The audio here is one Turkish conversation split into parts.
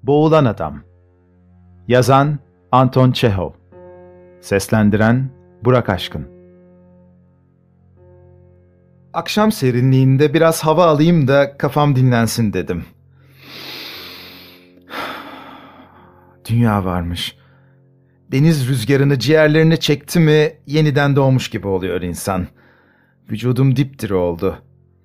Boğulan Adam. Yazan Anton Çehov. Seslendiren Burak Aşkın. Akşam serinliğinde biraz hava alayım da kafam dinlensin dedim. Dünya varmış. Deniz rüzgarını ciğerlerine çekti mi yeniden doğmuş gibi oluyor insan. Vücudum dipdiri oldu.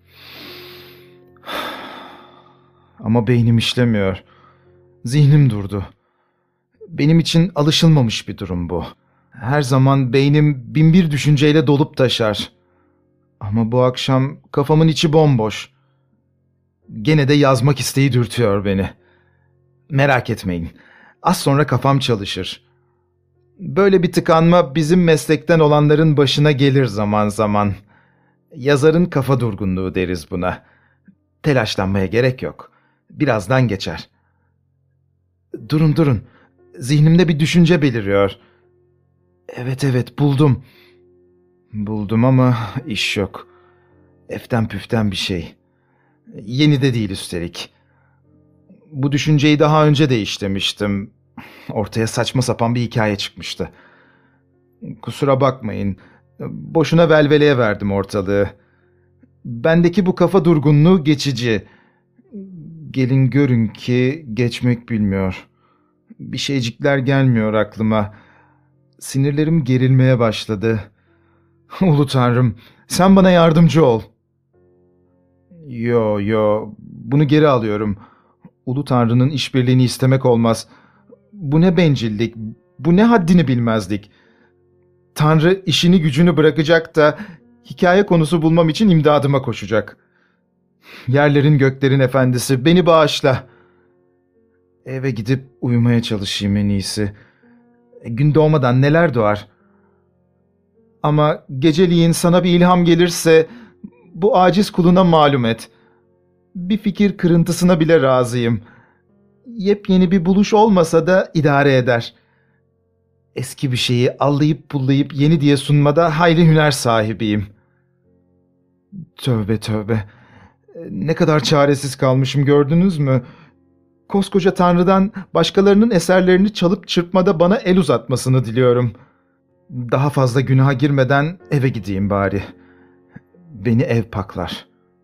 Ama beynim işlemiyor. Zihnim durdu. Benim için alışılmamış bir durum bu. Her zaman beynim binbir düşünceyle dolup taşar. Ama bu akşam kafamın içi bomboş. Gene de yazmak isteği dürtüyor beni. Merak etmeyin. Az sonra kafam çalışır. Böyle bir tıkanma bizim meslekten olanların başına gelir zaman zaman. Yazarın kafa durgunluğu deriz buna. Telaşlanmaya gerek yok. Birazdan geçer. Durun. Zihnimde bir düşünce beliriyor. Evet buldum. Buldum ama iş yok. Eften püften bir şey. Yeni de değil üstelik. Bu düşünceyi daha önce de işlemiştim. Ortaya saçma sapan bir hikaye çıkmıştı. Kusura bakmayın. Boşuna velveleye verdim ortalığı. Bendeki bu kafa durgunluğu geçici. Gelin görün ki geçmek bilmiyor. Bir şeycikler gelmiyor aklıma. Sinirlerim gerilmeye başladı. Ulu Tanrım, sen bana yardımcı ol. Yo, bunu geri alıyorum. Ulu Tanrı'nın işbirliğini istemek olmaz. Bu ne bencillik, bu ne haddini bilmezlik. Tanrı işini gücünü bırakacak da hikaye konusu bulmam için imdadıma koşacak. Yerlerin göklerin efendisi, beni bağışla. Eve gidip uyumaya çalışayım en iyisi. Gün doğmadan neler doğar? Ama geceliğin sana bir ilham gelirse bu aciz kuluna malum et. Bir fikir kırıntısına bile razıyım. Yepyeni bir buluş olmasa da idare eder. Eski bir şeyi allayıp pullayıp yeni diye sunmada hayli hüner sahibiyim. Tövbe. Ne kadar çaresiz kalmışım gördünüz mü? Koskoca Tanrı'dan başkalarının eserlerini çalıp çırpmada bana el uzatmasını diliyorum. Daha fazla günaha girmeden eve gideyim bari. Beni ev paklar.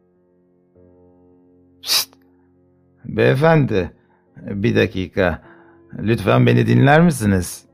Şşt! Beyefendi, bir dakika. Lütfen beni dinler misiniz?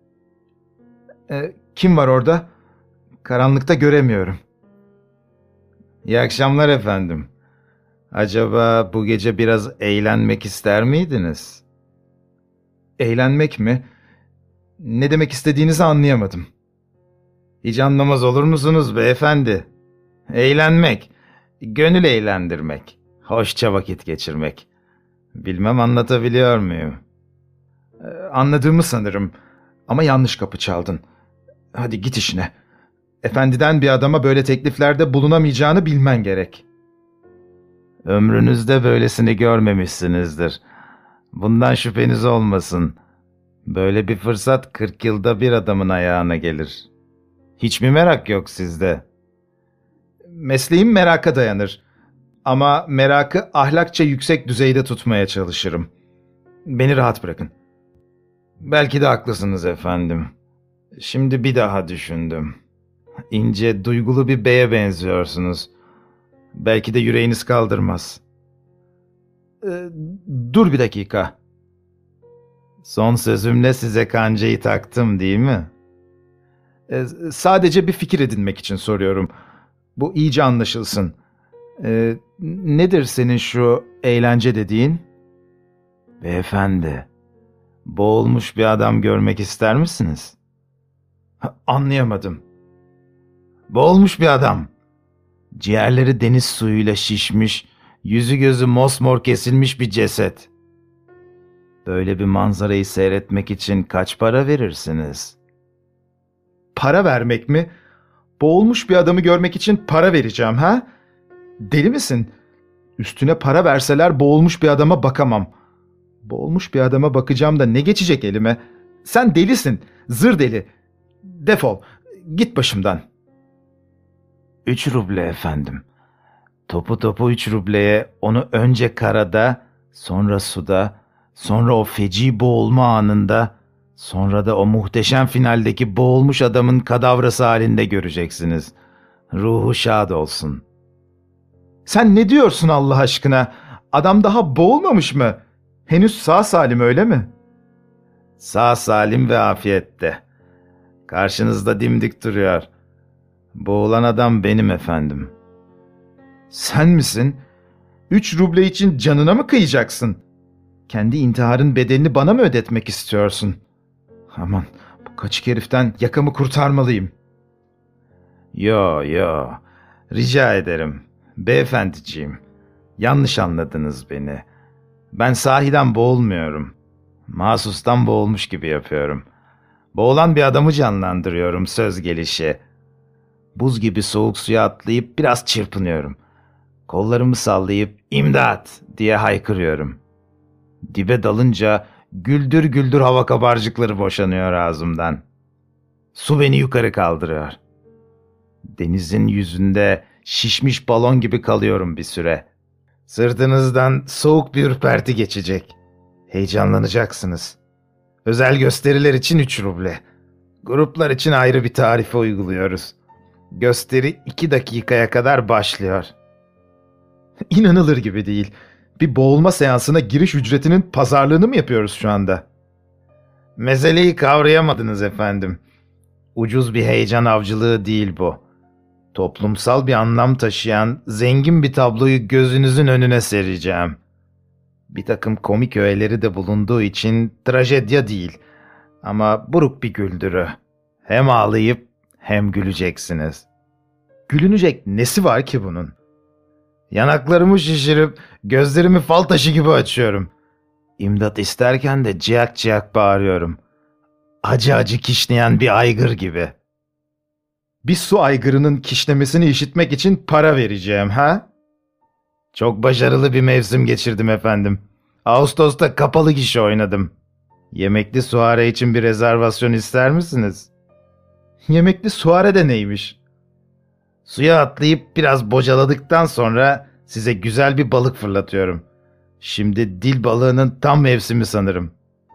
Kim var orada? Karanlıkta göremiyorum. İyi akşamlar efendim. Acaba bu gece biraz eğlenmek ister miydiniz? Eğlenmek mi? Ne demek istediğinizi anlayamadım. Hiç anlamaz olur musunuz beyefendi? Eğlenmek, gönül eğlendirmek, hoşça vakit geçirmek. Bilmem anlatabiliyor muyum? Anladığımı sanırım. Ama yanlış kapı çaldın. Hadi git işine. Efendiden bir adama böyle tekliflerde bulunamayacağını bilmen gerek. Ömrünüzde böylesini görmemişsinizdir. Bundan şüpheniz olmasın. Böyle bir fırsat 40 yılda bir adamın ayağına gelir. Hiç mi merak yok sizde? Mesleğim meraka dayanır. Ama merakı ahlakça yüksek düzeyde tutmaya çalışırım. Beni rahat bırakın. Belki de haklısınız efendim. Şimdi bir daha düşündüm. İnce, duygulu bir beye benziyorsunuz. Belki de yüreğiniz kaldırmaz. Dur bir dakika. Son sözümle size kancayı taktım değil mi? Sadece bir fikir edinmek için soruyorum. Bu iyice anlaşılsın. Nedir senin şu eğlence dediğin? Beyefendi, boğulmuş bir adam görmek ister misiniz? Anlayamadım. Boğulmuş bir adam. Ciğerleri deniz suyuyla şişmiş, yüzü gözü mosmor kesilmiş bir ceset. Böyle bir manzarayı seyretmek için kaç para verirsiniz? Para vermek mi? Boğulmuş bir adamı görmek için para vereceğim ha? Deli misin? Üstüne para verseler boğulmuş bir adama bakamam. Boğulmuş bir adama bakacağım da ne geçecek elime? Sen delisin, zır deli. Defol, git başımdan. 3 ruble efendim. Topu 3 rubleye onu önce karada, sonra suda, Sonra o feci boğulma anında, sonra da o muhteşem finaldeki boğulmuş adamın kadavrası halinde göreceksiniz. Ruhu şad olsun. Sen ne diyorsun Allah aşkına? Adam daha boğulmamış mı? Henüz sağ salim, öyle mi? Sağ salim ve afiyette. Karşınızda dimdik duruyor. Boğulan adam benim efendim. Sen misin? 3 ruble için canına mı kıyacaksın? Kendi intiharın bedelini bana mı ödetmek istiyorsun? Aman, bu kaçık heriften yakamı kurtarmalıyım. Yo, rica ederim. Beyefendiciğim, yanlış anladınız beni. Ben sahiden boğulmuyorum. Mahsustan boğulmuş gibi yapıyorum. Boğulan bir adamı canlandırıyorum söz gelişi. Buz gibi soğuk suya atlayıp biraz çırpınıyorum. Kollarımı sallayıp imdat diye haykırıyorum. Dibe dalınca güldür güldür hava kabarcıkları boşanıyor ağzımdan. Su beni yukarı kaldırıyor. Denizin yüzünde şişmiş balon gibi kalıyorum bir süre. Sırtınızdan soğuk bir ürperti geçecek. Heyecanlanacaksınız. Özel gösteriler için 3 ruble. Gruplar için ayrı bir tarife uyguluyoruz. Gösteri 2 dakikaya kadar başlıyor. İnanılır gibi değil. Bir boğulma seansına giriş ücretinin pazarlığını mı yapıyoruz şu anda? Meseleyi kavrayamadınız efendim. Ucuz bir heyecan avcılığı değil bu. Toplumsal bir anlam taşıyan zengin bir tabloyu gözünüzün önüne sereceğim. Bir takım komik öğeleri de bulunduğu için trajedya değil. Ama buruk bir güldürü. Hem ağlayıp hem güleceksiniz. Gülünecek nesi var ki bunun? Yanaklarımı şişirip gözlerimi fal taşı gibi açıyorum. İmdat isterken de ciyak ciyak bağırıyorum. Acı acı kişneyen bir aygır gibi. Bir su aygırının kişnemesini işitmek için para vereceğim, ha? Çok başarılı bir mevsim geçirdim efendim. Ağustos'ta kapalı gişe oynadım. Yemekli suare için bir rezervasyon ister misiniz? Yemekli suare de neymiş? Suya atlayıp biraz bocaladıktan sonra size güzel bir balık fırlatıyorum. Şimdi dil balığının tam mevsimi sanırım.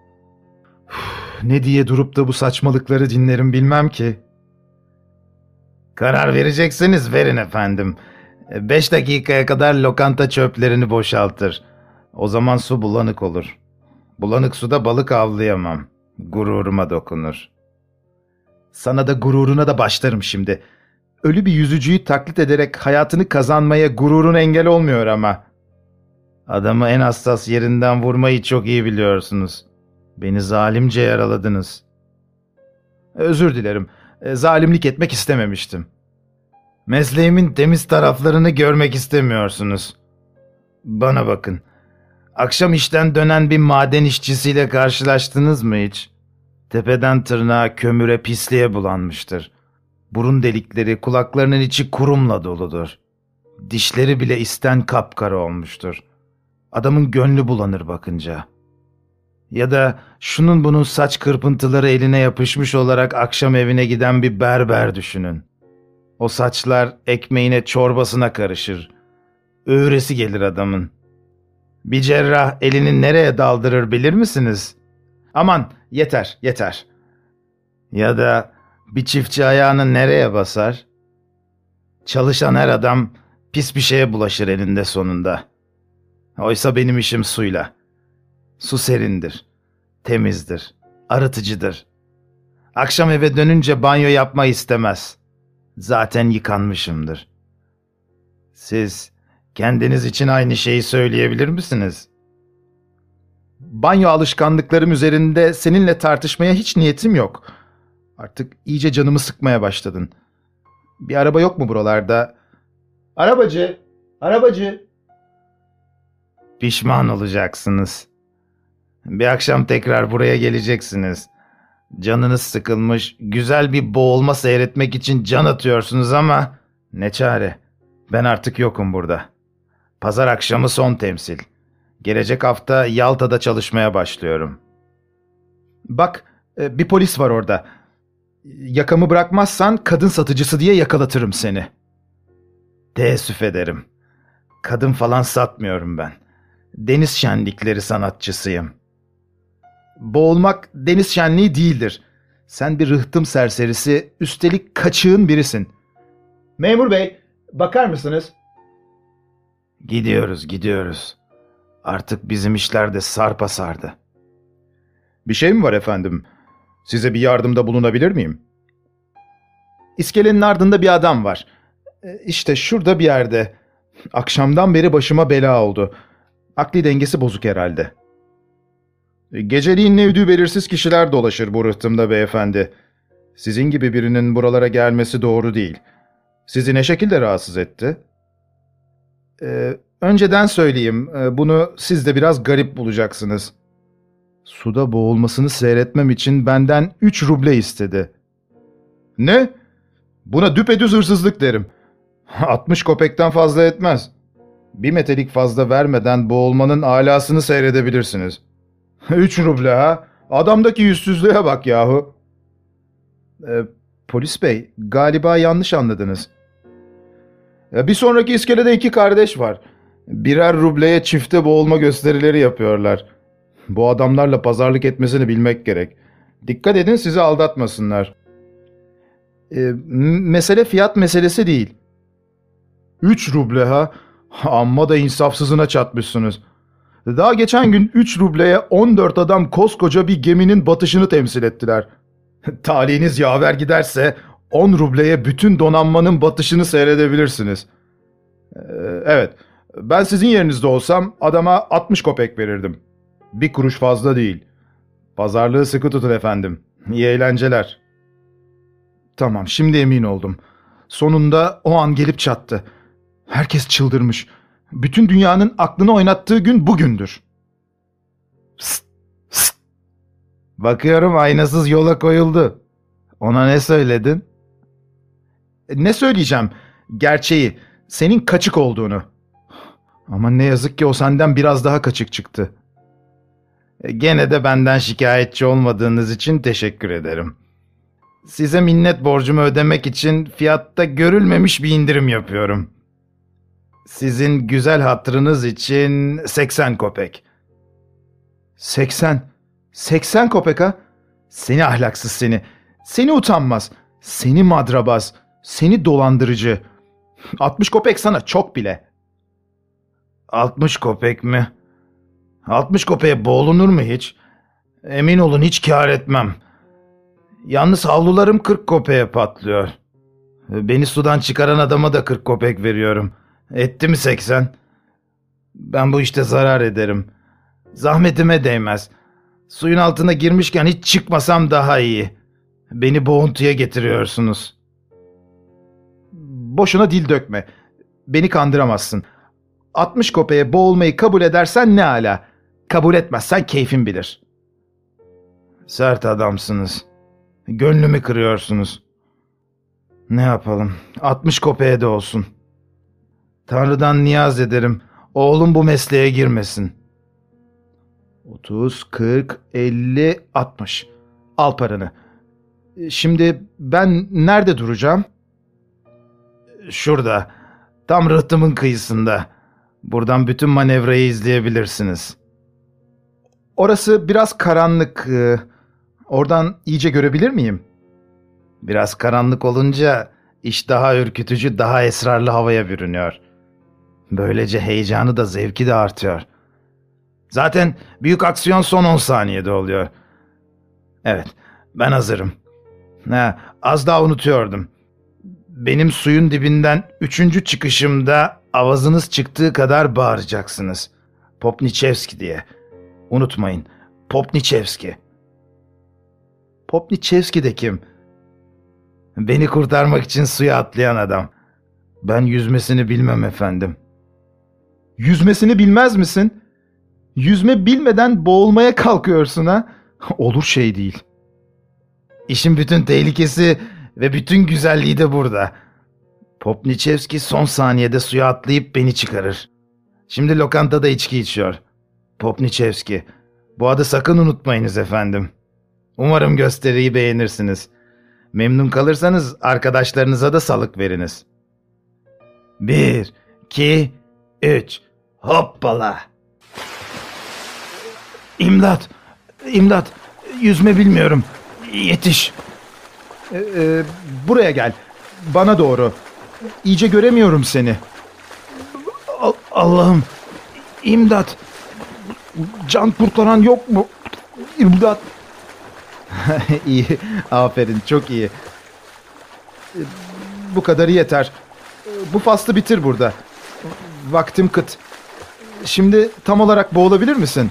Ne diye durup da bu saçmalıkları dinlerim bilmem ki. Karar verecekseniz verin efendim. 5 dakikaya kadar lokanta çöplerini boşaltır. O zaman su bulanık olur. Bulanık suda balık avlayamam. Gururuma dokunur. Sana da gururuna da başlarım şimdi. Ölü bir yüzücüyü taklit ederek hayatını kazanmaya gururun engel olmuyor ama. Adamı en hassas yerinden vurmayı çok iyi biliyorsunuz. Beni zalimce yaraladınız. Özür dilerim. Zalimlik etmek istememiştim. Mesleğimin temiz taraflarını görmek istemiyorsunuz. Bana bakın. Akşam işten dönen bir maden işçisiyle karşılaştınız mı hiç? Tepeden tırnağa kömüre pisliğe bulanmıştır. Burun delikleri, kulaklarının içi kurumla doludur. Dişleri bile isten kapkara olmuştur. Adamın gönlü bulanır bakınca. Ya da şunun bunun saç kırpıntıları eline yapışmış olarak akşam evine giden bir berber düşünün. O saçlar ekmeğine çorbasına karışır. Öğresi gelir adamın. Bir cerrah elini nereye daldırır bilir misiniz? Aman yeter. Ya da bir çiftçi ayağını nereye basar? Çalışan her adam pis bir şeye bulaşır eninde sonunda. Oysa benim işim suyla. Su serindir, temizdir, arıtıcıdır. Akşam eve dönünce banyo yapmayı istemez. Zaten yıkanmışımdır. Siz kendiniz için aynı şeyi söyleyebilir misiniz? Banyo alışkanlıklarım üzerinde seninle tartışmaya hiç niyetim yok. Artık iyice canımı sıkmaya başladın. Bir araba yok mu buralarda? Arabacı. Pişman olacaksınız. Bir akşam tekrar buraya geleceksiniz. Canınız sıkılmış, güzel bir boğulma seyretmek için can atıyorsunuz ama ne çare. Ben artık yokum burada. Pazar akşamı son temsil. Gelecek hafta Yalta'da çalışmaya başlıyorum. Bak, bir polis var orada. Yakamı bırakmazsan kadın satıcısı diye yakalatırım seni. Teessüf ederim. Kadın falan satmıyorum ben. Deniz şenlikleri sanatçısıyım. Boğulmak deniz şenliği değildir. Sen bir rıhtım serserisi, üstelik kaçığın birisin. Memur bey, bakar mısınız? Gidiyoruz. Artık bizim işler de sarpa sardı. Bir şey mi var efendim? Size bir yardımda bulunabilir miyim? İskelenin ardında bir adam var. İşte şurada bir yerde. Akşamdan beri başıma bela oldu. Akli dengesi bozuk herhalde. Geceliğin ne ödüğü belirsiz kişiler dolaşır bu rıhtımda beyefendi. Sizin gibi birinin buralara gelmesi doğru değil. Sizi ne şekilde rahatsız etti? Önceden söyleyeyim, bunu siz de biraz garip bulacaksınız. Suda boğulmasını seyretmem için benden 3 ruble istedi. Ne? Buna düpedüz hırsızlık derim. 60 kopekten fazla etmez. Bir metelik fazla vermeden boğulmanın alasını seyredebilirsiniz. 3 ruble ha? Adamdaki yüzsüzlüğe bak yahu. Polis bey, galiba yanlış anladınız. Bir sonraki iskelede 2 kardeş var. Birer rubleye çifte boğulma gösterileri yapıyorlar. Bu adamlarla pazarlık etmesini bilmek gerek. Dikkat edin sizi aldatmasınlar. Mesele fiyat meselesi değil. 3 ruble ha? Amma da insafsızına çatmışsınız. Daha geçen gün 3 rubleye 14 adam koskoca bir geminin batışını temsil ettiler. Talihiniz yaver giderse 10 rubleye bütün donanmanın batışını seyredebilirsiniz. Evet, ben sizin yerinizde olsam adama 60 kopek verirdim. 1 kuruş fazla değil. Pazarlığı sıkı tutun efendim. İyi eğlenceler. Tamam, şimdi emin oldum. Sonunda o an gelip çattı. Herkes çıldırmış. Bütün dünyanın aklını oynattığı gün bugündür. Psst, psst. Bakıyorum aynasız yola koyuldu. Ona ne söyledin? Ne söyleyeceğim? Gerçeği, senin kaçık olduğunu. Ama ne yazık ki o senden biraz daha kaçık çıktı. Gene de benden şikayetçi olmadığınız için teşekkür ederim. Size minnet borcumu ödemek için fiyatta görülmemiş bir indirim yapıyorum. Sizin güzel hatırınız için 80 kopek. 80? 80 kopek ha? Seni ahlaksız seni. Seni utanmaz. Seni madrabaz. Seni dolandırıcı. 60 kopek sana çok bile. 60 kopek mi? 60 kopeye boğulunur mu hiç? Emin olun hiç kâr etmem. Yalnız havlularım 40 kopeye patlıyor. Beni sudan çıkaran adama da 40 kopek veriyorum. Etti mi 80? Ben bu işte zarar ederim. Zahmetime değmez. Suyun altına girmişken hiç çıkmasam daha iyi. Beni boğuntuya getiriyorsunuz. Boşuna dil dökme. Beni kandıramazsın. 60 kopeye boğulmayı kabul edersen ne ala. Kabul etmezsen keyfin bilir. Sert adamsınız. Gönlümü kırıyorsunuz. Ne yapalım? 60 kopeye de olsun. Tanrı'dan niyaz ederim. Oğlum bu mesleğe girmesin. 30, 40, 50, 60. Al paranı. Şimdi ben nerede duracağım? Şurada. Tam rıhtımın kıyısında. Buradan bütün manevrayı izleyebilirsiniz. Orası biraz karanlık. Oradan iyice görebilir miyim? Biraz karanlık olunca iş daha ürkütücü, daha esrarlı havaya bürünüyor. Böylece heyecanı da zevki de artıyor. Zaten büyük aksiyon son 10 saniyede oluyor. Evet, ben hazırım. Az daha unutuyordum. Benim suyun dibinden 3. çıkışımda avazınız çıktığı kadar bağıracaksınız. Popnichevski diye. Unutmayın, Popnichevski. Popnichevski de kim? Beni kurtarmak için suya atlayan adam. Ben yüzmesini bilmem efendim. Yüzmesini bilmez misin? Yüzme bilmeden boğulmaya kalkıyorsun ha? Olur şey değil. İşin bütün tehlikesi ve bütün güzelliği de burada. Popnichevski son saniyede suya atlayıp beni çıkarır. Şimdi lokantada içki içiyor. Popnichevski. Bu adı sakın unutmayınız efendim. Umarım gösteriyi beğenirsiniz. Memnun kalırsanız arkadaşlarınıza da salık veriniz. 1, 2, 3. Hoppala. İmdat! İmdat! Yüzme bilmiyorum. Yetiş! Buraya gel. Bana doğru. İyice göremiyorum seni. Allah'ım! İmdat! Can kurtaran yok mu? İmdat! İyi. Aferin. Çok iyi. Bu kadarı yeter. Bu faslı bitir burada. Vaktim kıt. Şimdi tam olarak boğulabilir misin?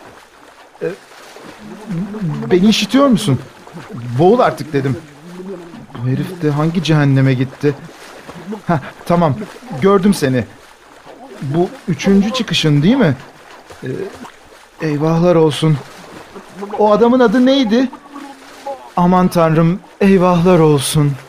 Beni işitiyor musun? Boğul artık dedim. Bu herif de hangi cehenneme gitti? Heh, tamam. Gördüm seni. Bu üçüncü çıkışın değil mi? Eyvahlar olsun. O adamın adı neydi? Aman tanrım, eyvahlar olsun.